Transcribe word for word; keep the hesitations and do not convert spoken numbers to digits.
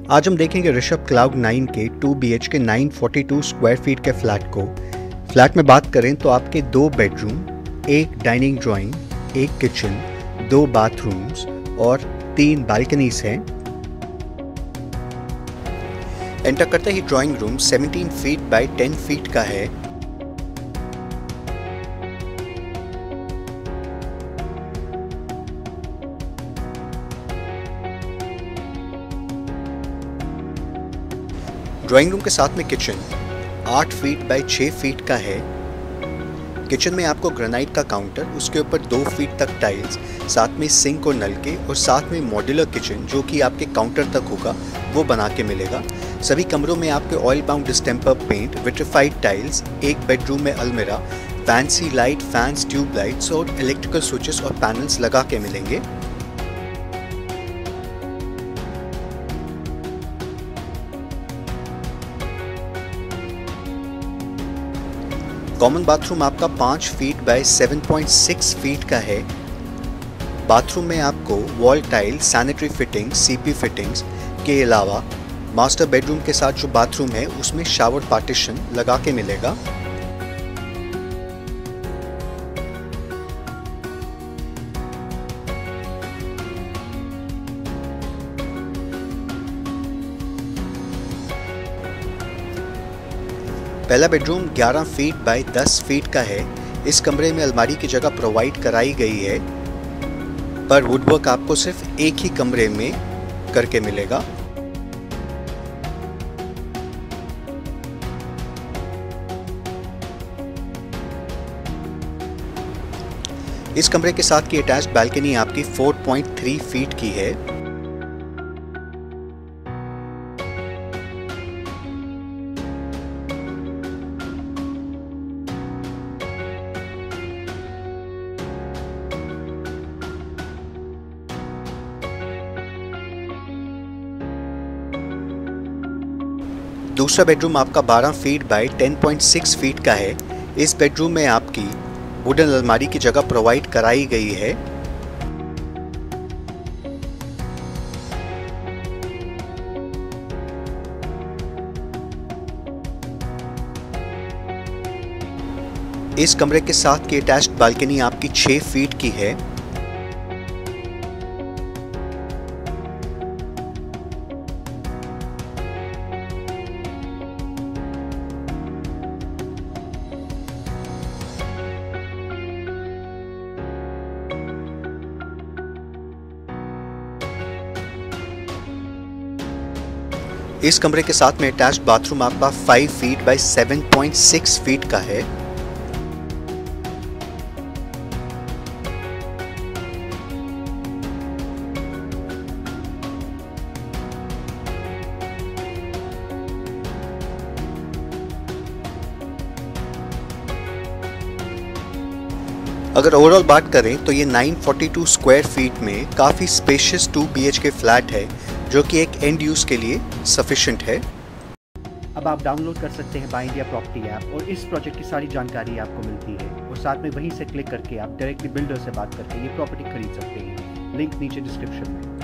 आज हम देखेंगे ऋषभ क्लाउड नाइन के two B H K nine forty two square feet के फ्लैट को। फ्लैट में बात करें तो आपके दो बेडरूम, एक डाइनिंग ड्राइंग, एक किचन, दो बाथरूम्स और तीन बालकनीज हैं। एंटर करते ही drawing room seventeen feet by ten feet का है। ड्राइंग रूम के साथ में किचन आठ फीट बाय छह फीट का है। किचन में आपको ग्रेनाइट का काउंटर, उसके ऊपर दो फीट तक टाइल्स, साथ में सिंक और नलके और साथ में मॉड्यूलर किचन जो कि आपके काउंटर तक होगा वो बना के मिलेगा। सभी कमरों में आपके oil bound distemper paint, vitrified tiles, एक बेडरूम में अलमीरा, fancy light, fans, tube lights और इलेक्ट्रिकल स्विचेस और पैनल्स लगा के मिलेंगे। कॉमन बाथरूम आपका पाँच feet by seven point six feet का है। बाथरूम में आपको wall tile, sanitary fitting, CP fittings के अलावा मास्टर बेडरूम के साथ जो बाथरूम है उसमें शावर पार्टीशन लगा के मिलेगा। पहला बेडरूम ग्यारह फीट बाय दस फीट का है। इस कमरे में अलमारी की जगह प्रोवाइड कराई गई है, पर वुडवर्क आपको सिर्फ एक ही कमरे में करके मिलेगा। इस कमरे के साथ की अटैच्ड बालकनी आपकी चार पॉइंट तीन फीट की है। दूसरा बेडरूम आपका बारह feet by ten point six feet का है। इस बेडरूम में आपकी वुडन अलमारी की जगह प्रोवाइड कराई गई है। इस कमरे के साथ की अटैच्ड बालकनी आपकी छह फीट की है। इस कमरे के साथ में अटैच्ड बाथरूम आपका five feet by seven point six feet का है। अगर ओवरऑल बात करें तो ये nine forty two square feet में काफ़ी spacious two B H K flat है जो कि एक एंड यूज के लिए सफिशिएंट है। अब आप डाउनलोड कर सकते हैं बाय इंडिया प्रॉपर्टी ऐप और इस प्रोजेक्ट की सारी जानकारी आपको मिलती है और साथ में वहीं से क्लिक करके आप डायरेक्टली बिल्डर से बात करके ये प्रॉपर्टी खरीद सकते हैं। लिंक नीचे डिस्क्रिप्शन में।